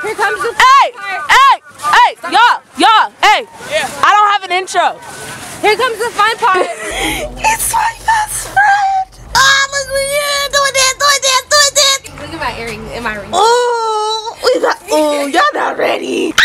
Here comes the Hey, y'all, hey. Yeah. I don't have an intro. Here comes the fun part. It's my best friend. Oh, look at you doing this. Look at my earring in my ring. Oh, y'all not ready. Look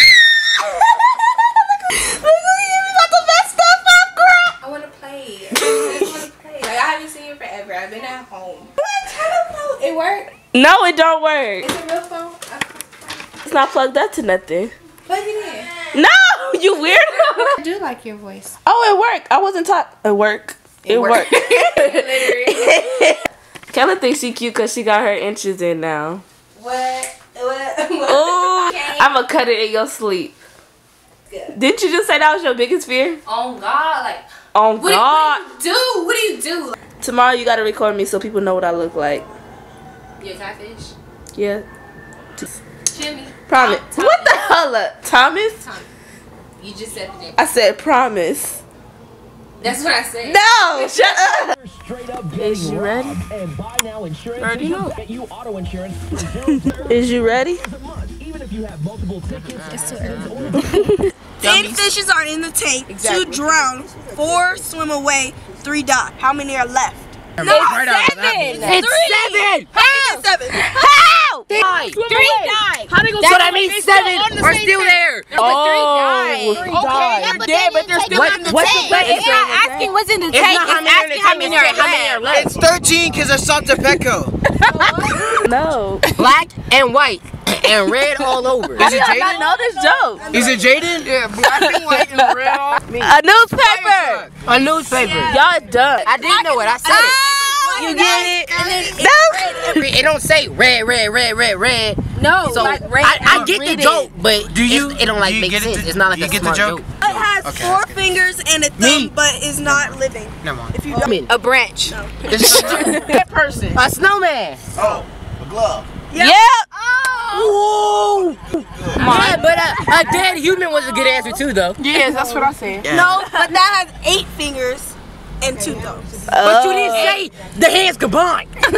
at you, we got the best stuff up, girl. I want to play. I just want to play. Like, I haven't seen you forever. I've been at home. It worked? No, it don't work. Is it real phone? It's not plugged up to nothing. Plug it in. No, you weirdo. I do like your voice. Oh, it worked. I wasn't talking. It worked. It worked. Literally. Kayla thinks she cute because she got her inches in now. What? Oh, I'm going to cut it in your sleep. Good. Didn't you just say that was your biggest fear? Oh, God. Like, Oh, God. What do you do? What do you do? Tomorrow you got to record me so people know what I look like. You a catfish? Yeah. Jimmy. Promise. What the hell up? Thomas? You just said the name. I said promise. That's what I said. No, shut up. Straight up Is you ready? And buy now insurance. Already know. Get you auto insurance. Is you ready? Even if you have multiple tickets. It's too early. 10 fishes are in the tank. Exactly. 2 drown. 4 swim away. 3 die. How many are left? No, Right out. 7. It's 7. How? 7. How? 3 died. How they gonna So that means 7 are still there. Oh, Okay, They're dead, but they're still in the What's tank. the It's not asking what's in the It's tank. not how It's many asking how many are left. It's 13 because of Santa Pecco. no. Black and white and red all over. How do y'all not know this joke? Is it Jaden? Yeah, black and white and red all over. A newspaper. A newspaper. Y'all done. I didn't know it. I said it. You get it? No. It don't say red. No, So like red. I get the joke, but Do you? it don't like Do you make get it? sense. It's not like Do a you get the smart joke? joke. It has Okay, 4 that's good. fingers and a thumb, but is not living. Never mind. If you don't. A branch. That person. A snowman. Oh, a glove. Yep. Whoa. Yeah, but a dead human was a good answer too, though. Yes, that's what I said. Yeah. No, but that has 8 fingers and 2 thumbs. But you didn't say the hands combined. You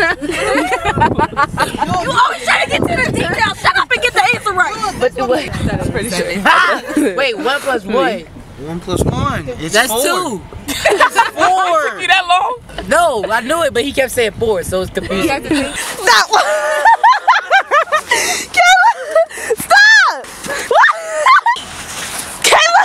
always try to get to the details. Shut up and get the answer right. But wait, that's pretty sure. Wait, 1 plus 1. 1 plus 1. It's That's 4. 2. It's 4. You that long? No, I knew it, but he kept saying 4, so it's confusing. Stop. Kayla, stop. Kayla.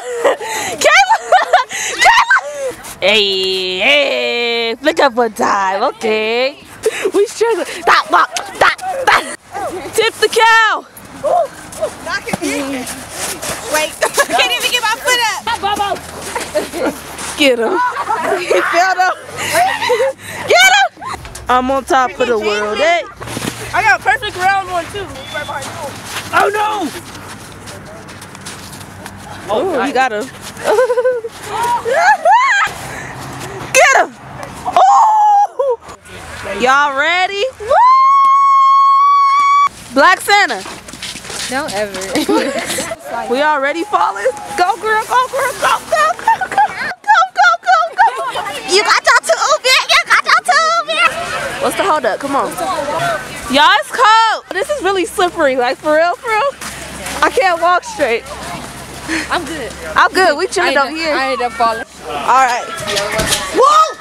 Hey, flick up a time, okay. We struggle. Stop. Tip the cow. Not convenient. Wait, I can't even get my foot up. Get him. He fell down. Get him. I'm on top of the world, eh? I got a perfect round one too. Right behind you. Oh no! Oh, he got him. Get him. Oh! Y'all ready? Woo! Black Santa. Don't ever. We already falling. Go, girl. Go. You got your tube in. What's the hold up? Come on. Y'all, it's cold. This is really slippery. Like, for real. I can't walk straight. I'm good. I'm good. We chilling over here. I ended up falling. All right. Whoa!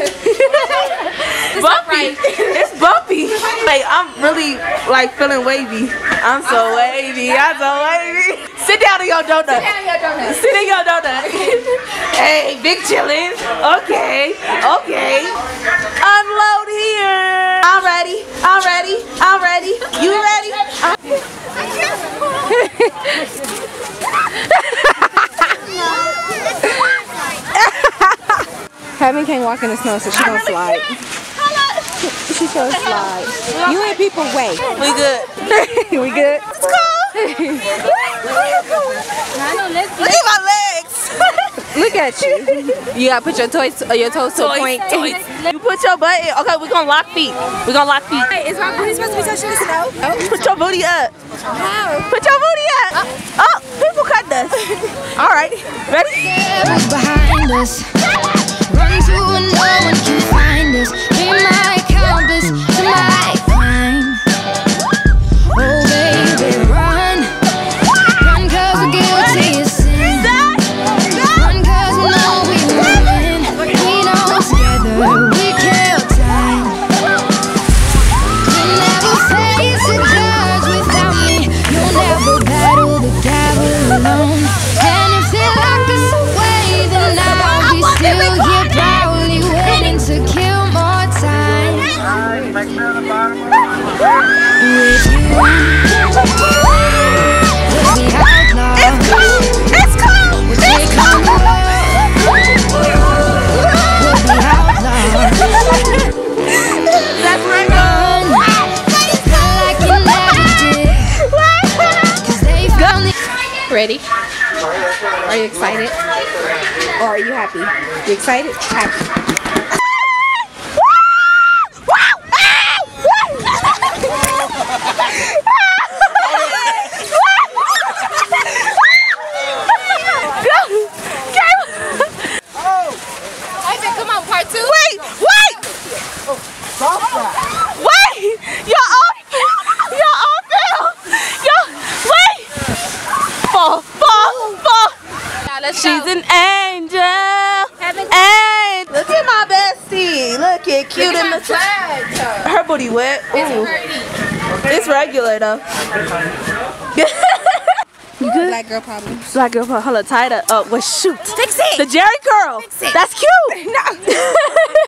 Bumpy. It's bumpy. Like, I'm really like feeling wavy. I'm so wavy. Sit down in your donut. Sit in your donut. Hey, big chillin'. Okay. Unload here. I'm ready. You ready? Heaven can't walk in the snow, so she gonna slide. She's gonna slide. You and people wait. We good. We good? Let's go. Look at my legs. Look at you. You gotta put your toes to a point. You put your butt in. Okay, we're gonna lock feet. Hey, is my booty supposed to be touching the snow? Put your booty up. How? Put your booty up. Oh, people cut us. All right, ready? Behind us, run to and no one can find us. Be my compass to my climb. Oh baby, run. It's cold. It's cold. That's right, girl. Ready? Are you excited? Or are you happy? You excited? Happy. Come on, part 2. Wait! Y'all all fell! Wait! Fall! She's an angel! And look at my bestie! Look at cute in the her booty wet. Ooh. It's regular though. You good? Black girl problem. Black girl, hold on, tie it up. Oh, well, shoot. Fix it. The Jerry curl. Fix it. That's cute. No.